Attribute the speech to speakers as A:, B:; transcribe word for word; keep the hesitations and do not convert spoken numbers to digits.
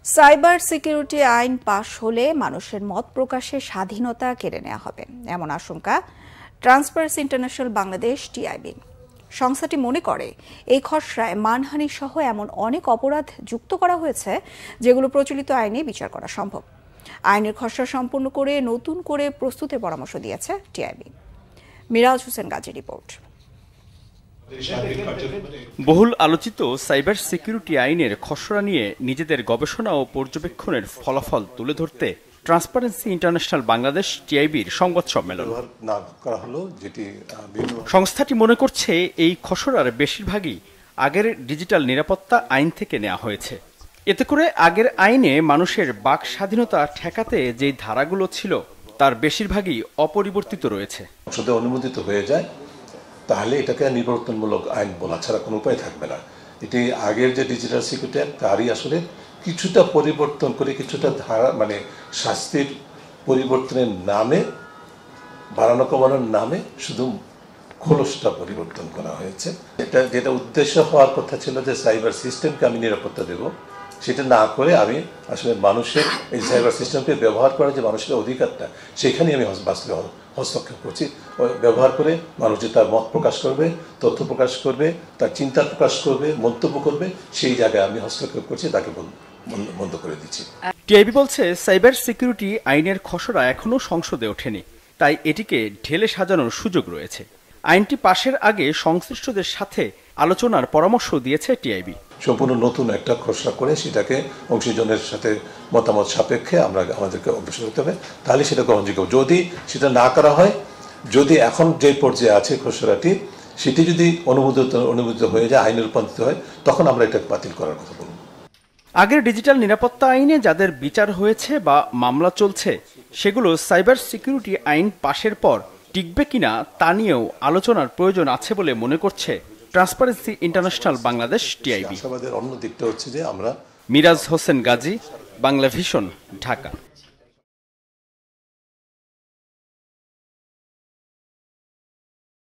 A: Cyber security আইন পাশ হলে মানুষের মত প্রকাশের স্বাধীনতা কেড়ে নেওয়া হবে এমন আশঙ্কা ট্রান্সপারেন্সি ইন্টারন্যাশনাল বাংলাদেশ টিআইবি। সংস্থাটি মনে করে এই খসড়ায় মানহানি সহ এমন অনেক অপরাধ যুক্ত করা হয়েছে যেগুলো প্রচলিত আইনে বিচার করা সম্ভব। আইনের খসড়া সম্পূর্ণ করে নতুন করে প্রস্তুতের পরামর্শ দিয়েছে টিআইবি। মিরাজ হোসেন গাজী রিপোর্ট।
B: বহুল আলোচিত সাইবার সিকিউরিটি আইনের খসড়া নিয়ে নিজেদের গবেষণা ও পর্যবেক্ষণের ফলাফল তুলে ধরতে ট্রান্সপারেন্সি ইন্টারন্যাশনাল বাংলাদেশ টিআইবির সংবাদ সম্মেলন সংস্থাটি মনে করছে এই খসড়ার বেশিরভাগই আগের ডিজিটাল নিরাপত্তা আইন থেকে নেওয়া হয়েছে। এতে করে আগের আইনে মানুষের বাক স্বাধীনতা ঠেকাতে যে ধারাগুলো ছিল তার বেশিরভাগই অপরিবর্তিত রয়েছে।
C: অনুমোদিত হয়ে যায় তাহলে এটাকে নিবর্তনমূলক আইন বলা ছাড়া কোনো উপায় থাকবে না। এটি আগের যে ডিজিটাল সিকিউরিটি অ্যাক্ট তারই আসলে কিছুটা পরিবর্তন করে কিছুটা ধারা মানে শাস্তির পরিবর্তনের নামে বাড়ানো কমানোর নামে শুধু খোলসটা পরিবর্তন করা হয়েছে। এটা যেটা উদ্দেশ্য হওয়ার কথা ছিল যে সাইবার সিস্টেমকে আমি নিরাপত্তা দেব, সেটা না করে আমি আসলে মানুষের এই সাইবার সিস্টেমকে ব্যবহার করার যে মানুষের অধিকারটা সেখানে আমি বাস্তবে হস্তক্ষেপ করছি। ব্যবহার করে মানুষ যে তার মত প্রকাশ করবে, তথ্য প্রকাশ করবে, তার চিন্তা প্রকাশ করবে, মন্তব্য করবে, সেই জায়গায় আমি হস্তক্ষেপ করছি, তাকে বন্ধ করে দিচ্ছি।
B: টিআইবি বলছে সাইবার সিকিউরিটি আইনের খসড়া এখনো সংসদে ওঠেনি, তাই এটিকে ঢেলে সাজানোর সুযোগ রয়েছে। আইনটি পাশের আগে সংশ্লিষ্টদের সাথে আলোচনার পরামর্শ দিয়েছে টিআইবি।
C: সম্পূর্ণ নতুন একটা খসড়া করে সেটাকে অংশীজনের সাথে মতামত সাপেক্ষে আমরা আমাদেরকে অগ্রসর হতে হবে, তাহলে সেটা গ্রহণযোগ্য। যদি সেটা না করা হয়, যদি এখন যে পর্যায়ে আছে খসড়াটি সেটি যদি অনুমোদিত অনুমোদিত হয়ে যায়, আইনে রূপান্তরিত হয়, তখন আমরা এটা বাতিল করার কথা বলব।
B: আগের ডিজিটাল নিরাপত্তা আইনে যাদের বিচার হয়েছে বা মামলা চলছে সেগুলো সাইবার সিকিউরিটি আইন পাশের পর টিকবে কিনা তা নিয়েও আলোচনার প্রয়োজন আছে বলে মনে করছে ট্রান্সপারেন্সি ইন্টারন্যাশনাল বাংলাদেশ টিআইবি।
C: অন্য দিকটা হচ্ছে যে আমরা
B: মিরাজ হোসেন গাজী, বাংলাভিশন, ঢাকা।